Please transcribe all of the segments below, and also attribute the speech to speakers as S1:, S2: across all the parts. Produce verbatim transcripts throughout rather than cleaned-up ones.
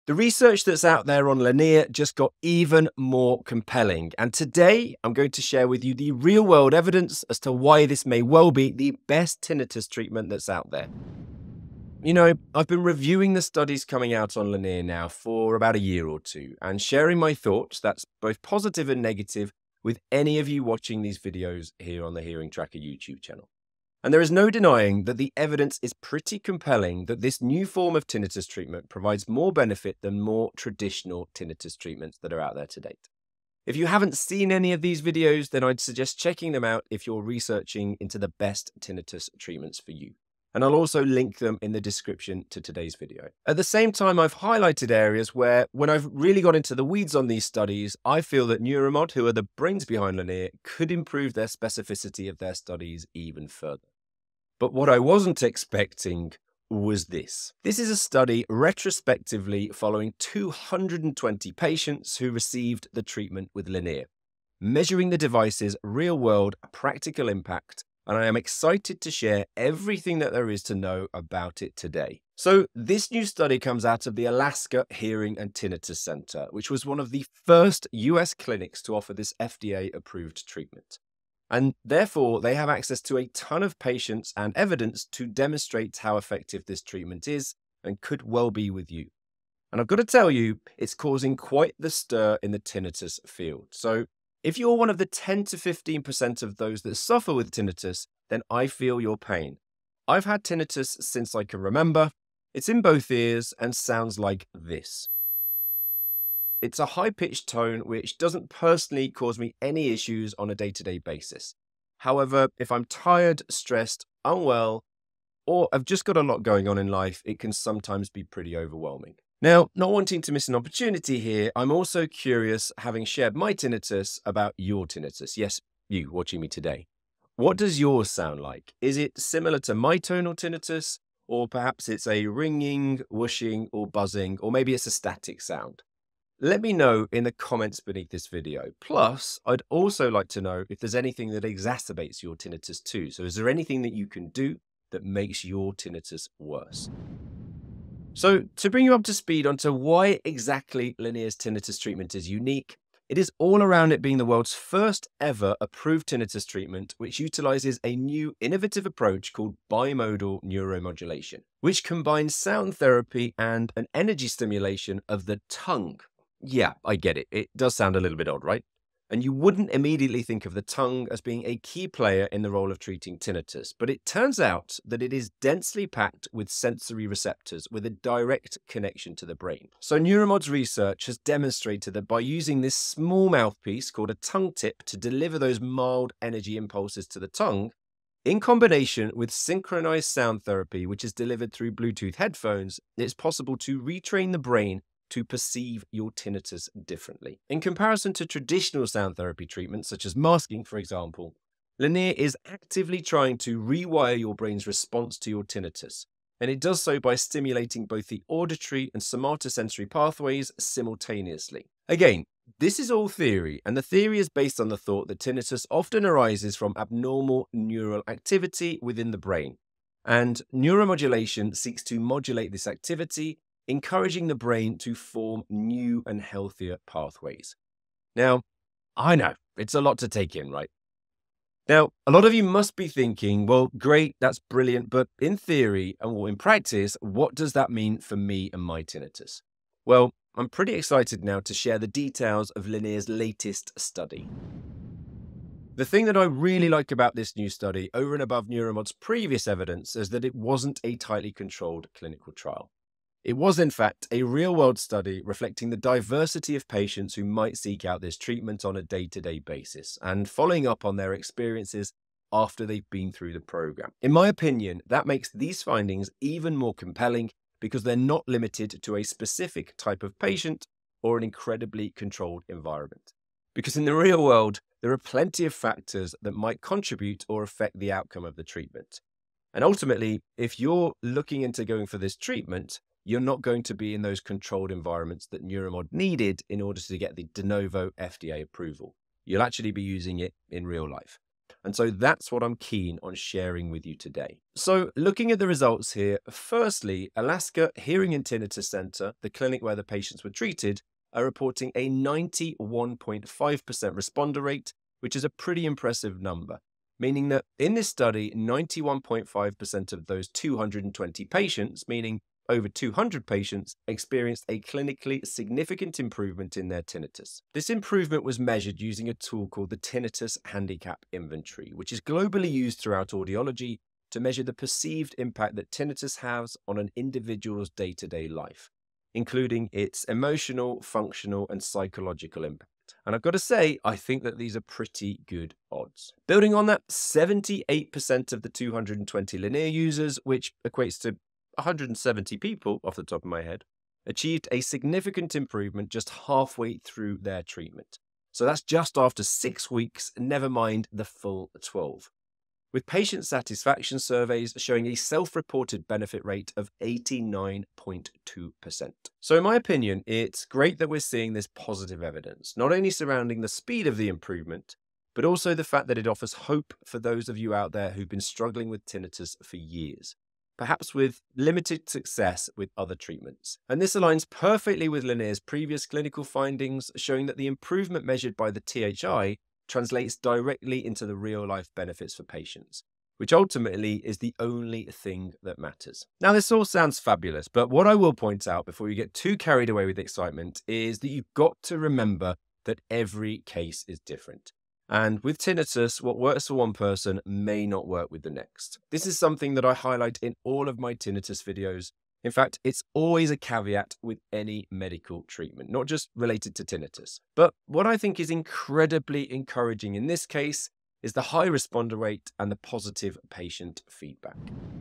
S1: The research that's out there on Lenire just got even more compelling, and today I'm going to share with you the real-world evidence as to why this may well be the best tinnitus treatment that's out there. You know, I've been reviewing the studies coming out on Lenire now for about a year or two, and sharing my thoughts, that's both positive and negative, with any of you watching these videos here on the Hearing Tracker YouTube channel. And there is no denying that the evidence is pretty compelling that this new form of tinnitus treatment provides more benefit than more traditional tinnitus treatments that are out there to date. If you haven't seen any of these videos, then I'd suggest checking them out if you're researching into the best tinnitus treatments for you. And I'll also link them in the description to today's video. At the same time, I've highlighted areas where, when I've really got into the weeds on these studies, I feel that Neuromod, who are the brains behind Lenire, could improve their specificity of their studies even further. But what I wasn't expecting was this. This is a study retrospectively following two hundred twenty patients who received the treatment with Lenire, measuring the device's real-world practical impact, and I am excited to share everything that there is to know about it today. So this new study comes out of the Alaska Hearing and Tinnitus Center, which was one of the first U S clinics to offer this F D A-approved treatment. And therefore, they have access to a ton of patients and evidence to demonstrate how effective this treatment is and could well be with you. And I've got to tell you, it's causing quite the stir in the tinnitus field. So if you're one of the ten to fifteen percent of those that suffer with tinnitus, then I feel your pain. I've had tinnitus since I can remember. It's in both ears and sounds like this. It's a high-pitched tone which doesn't personally cause me any issues on a day-to-day basis. However, if I'm tired, stressed, unwell, or I've just got a lot going on in life, it can sometimes be pretty overwhelming. Now, not wanting to miss an opportunity here, I'm also curious, having shared my tinnitus, about your tinnitus. Yes, you watching me today. What does yours sound like? Is it similar to my tonal tinnitus, or perhaps it's a ringing, whooshing, or buzzing, or maybe it's a static sound? Let me know in the comments beneath this video. Plus, I'd also like to know if there's anything that exacerbates your tinnitus too. So is there anything that you can do that makes your tinnitus worse? So to bring you up to speed onto why exactly Lenire's tinnitus treatment is unique, it is all around it being the world's first ever approved tinnitus treatment, which utilizes a new innovative approach called bimodal neuromodulation, which combines sound therapy and an energy stimulation of the tongue. Yeah, I get it. It does sound a little bit odd, right? And you wouldn't immediately think of the tongue as being a key player in the role of treating tinnitus, but it turns out that it is densely packed with sensory receptors with a direct connection to the brain. So Neuromod's research has demonstrated that by using this small mouthpiece called a tongue tip to deliver those mild energy impulses to the tongue, in combination with synchronized sound therapy, which is delivered through Bluetooth headphones, it's possible to retrain the brain to perceive your tinnitus differently. In comparison to traditional sound therapy treatments, such as masking, for example, Lenire is actively trying to rewire your brain's response to your tinnitus, and it does so by stimulating both the auditory and somatosensory pathways simultaneously. Again, this is all theory, and the theory is based on the thought that tinnitus often arises from abnormal neural activity within the brain, and neuromodulation seeks to modulate this activity, encouraging the brain to form new and healthier pathways. Now, I know, it's a lot to take in, right? Now, a lot of you must be thinking, well, great, that's brilliant, but in theory and in practice, what does that mean for me and my tinnitus? Well, I'm pretty excited now to share the details of Lenire's latest study. The thing that I really like about this new study, over and above Neuromod's previous evidence, is that it wasn't a tightly controlled clinical trial. It was, in fact, a real-world study reflecting the diversity of patients who might seek out this treatment on a day-to-day basis and following up on their experiences after they've been through the program. In my opinion, that makes these findings even more compelling because they're not limited to a specific type of patient or an incredibly controlled environment. Because in the real world, there are plenty of factors that might contribute or affect the outcome of the treatment. And ultimately, if you're looking into going for this treatment, you're not going to be in those controlled environments that Neuromod needed in order to get the de novo F D A approval. You'll actually be using it in real life. And so that's what I'm keen on sharing with you today. So looking at the results here, firstly, Alaska Hearing and Tinnitus Center, the clinic where the patients were treated, are reporting a ninety-one point five percent responder rate, which is a pretty impressive number, meaning that in this study, ninety-one point five percent of those two hundred twenty patients, meaning over two hundred patients, experienced a clinically significant improvement in their tinnitus. This improvement was measured using a tool called the Tinnitus Handicap Inventory, which is globally used throughout audiology to measure the perceived impact that tinnitus has on an individual's day-to-day life, including its emotional, functional, and psychological impact. And I've got to say, I think that these are pretty good odds. Building on that, seventy-eight percent of the two hundred twenty Lenire users, which equates to one hundred seventy people off the top of my head, achieved a significant improvement just halfway through their treatment. So that's just after six weeks, never mind the full twelve. With patient satisfaction surveys showing a self-reported benefit rate of eighty-nine point two percent. So in my opinion, it's great that we're seeing this positive evidence, not only surrounding the speed of the improvement, but also the fact that it offers hope for those of you out there who've been struggling with tinnitus for years, perhaps with limited success with other treatments. And this aligns perfectly with Lenire's previous clinical findings, showing that the improvement measured by the T H I translates directly into the real-life benefits for patients, which ultimately is the only thing that matters. Now, this all sounds fabulous, but what I will point out before you get too carried away with excitement is that you've got to remember that every case is different. And with tinnitus, what works for one person may not work with the next. This is something that I highlight in all of my tinnitus videos. In fact, it's always a caveat with any medical treatment, not just related to tinnitus. But what I think is incredibly encouraging in this case is the high responder rate and the positive patient feedback.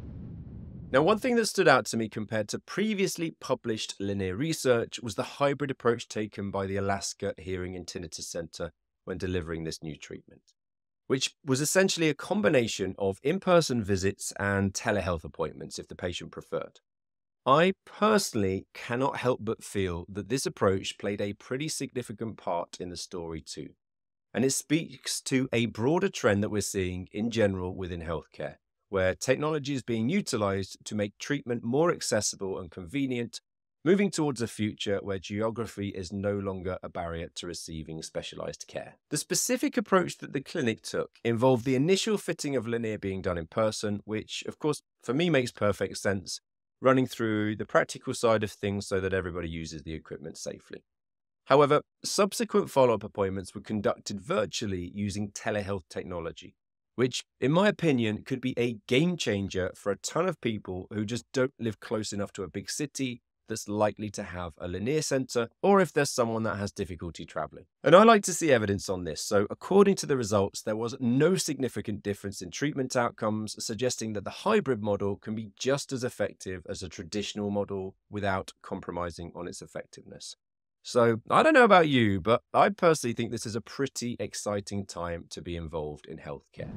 S1: Now, one thing that stood out to me compared to previously published Lenire research was the hybrid approach taken by the Alaska Hearing and Tinnitus Center when delivering this new treatment, which was essentially a combination of in-person visits and telehealth appointments if the patient preferred. I personally cannot help but feel that this approach played a pretty significant part in the story too. And it speaks to a broader trend that we're seeing in general within healthcare, where technology is being utilized to make treatment more accessible and convenient, moving towards a future where geography is no longer a barrier to receiving specialized care. The specific approach that the clinic took involved the initial fitting of Lenire being done in person, which of course for me makes perfect sense, running through the practical side of things so that everybody uses the equipment safely. However, subsequent follow-up appointments were conducted virtually using telehealth technology, which, in my opinion, could be a game changer for a ton of people who just don't live close enough to a big city that's likely to have a Lenire center, or if there's someone that has difficulty traveling. And I like to see evidence on this. So according to the results, there was no significant difference in treatment outcomes, suggesting that the hybrid model can be just as effective as a traditional model without compromising on its effectiveness. So I don't know about you, but I personally think this is a pretty exciting time to be involved in healthcare.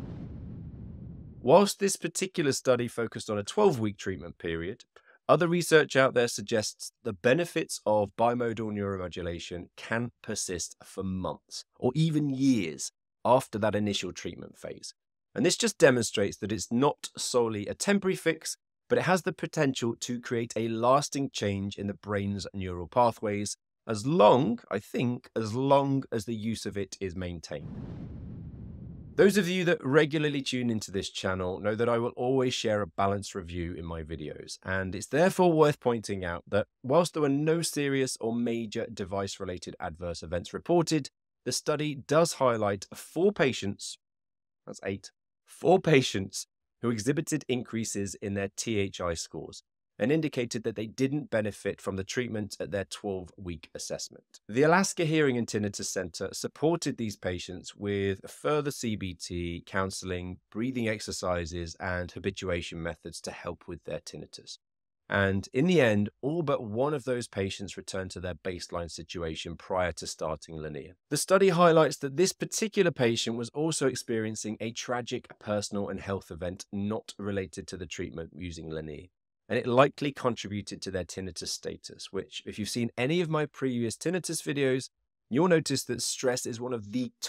S1: Whilst this particular study focused on a twelve-week treatment period, other research out there suggests the benefits of bimodal neuromodulation can persist for months or even years after that initial treatment phase. And this just demonstrates that it's not solely a temporary fix, but it has the potential to create a lasting change in the brain's neural pathways, as long, I think, as long as the use of it is maintained. Those of you that regularly tune into this channel know that I will always share a balanced review in my videos, and it's therefore worth pointing out that whilst there were no serious or major device-related adverse events reported, the study does highlight four patients, that's eight, four patients who exhibited increases in their T H I scores, and indicated that they didn't benefit from the treatment at their twelve-week assessment. The Alaska Hearing and Tinnitus Center supported these patients with further C B T, counseling, breathing exercises, and habituation methods to help with their tinnitus. And in the end, all but one of those patients returned to their baseline situation prior to starting Lenire. The study highlights that this particular patient was also experiencing a tragic personal and health event not related to the treatment using Lenire, and it likely contributed to their tinnitus status, which, if you've seen any of my previous tinnitus videos, you'll notice that stress is one of the top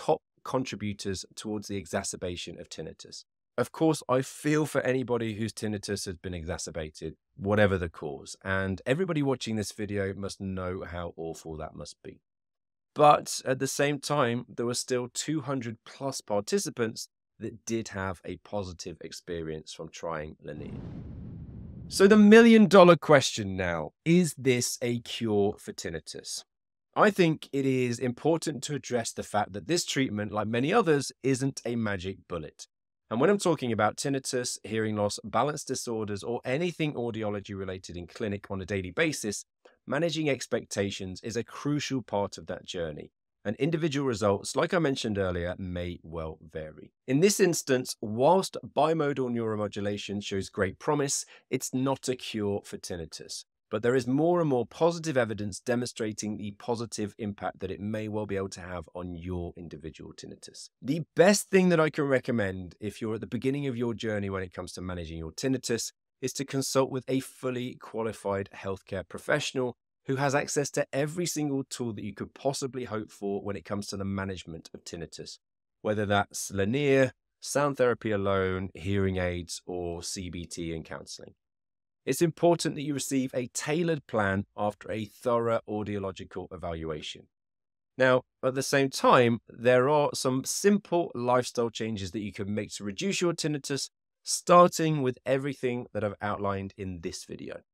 S1: contributors towards the exacerbation of tinnitus. Of course, I feel for anybody whose tinnitus has been exacerbated, whatever the cause, and everybody watching this video must know how awful that must be. But at the same time, there were still two hundred plus participants that did have a positive experience from trying Lenire. So the million dollar question now, is this a cure for tinnitus? I think it is important to address the fact that this treatment, like many others, isn't a magic bullet. And when I'm talking about tinnitus, hearing loss, balance disorders, or anything audiology related in clinic on a daily basis, managing expectations is a crucial part of that journey. And individual results, like I mentioned earlier, may well vary. In this instance, whilst bimodal neuromodulation shows great promise, it's not a cure for tinnitus. But there is more and more positive evidence demonstrating the positive impact that it may well be able to have on your individual tinnitus. The best thing that I can recommend if you're at the beginning of your journey when it comes to managing your tinnitus is to consult with a fully qualified healthcare professional who has access to every single tool that you could possibly hope for when it comes to the management of tinnitus, whether that's Lenire, sound therapy alone, hearing aids, or C B T and counseling. It's important that you receive a tailored plan after a thorough audiological evaluation. Now, at the same time, there are some simple lifestyle changes that you can make to reduce your tinnitus, starting with everything that I've outlined in this video.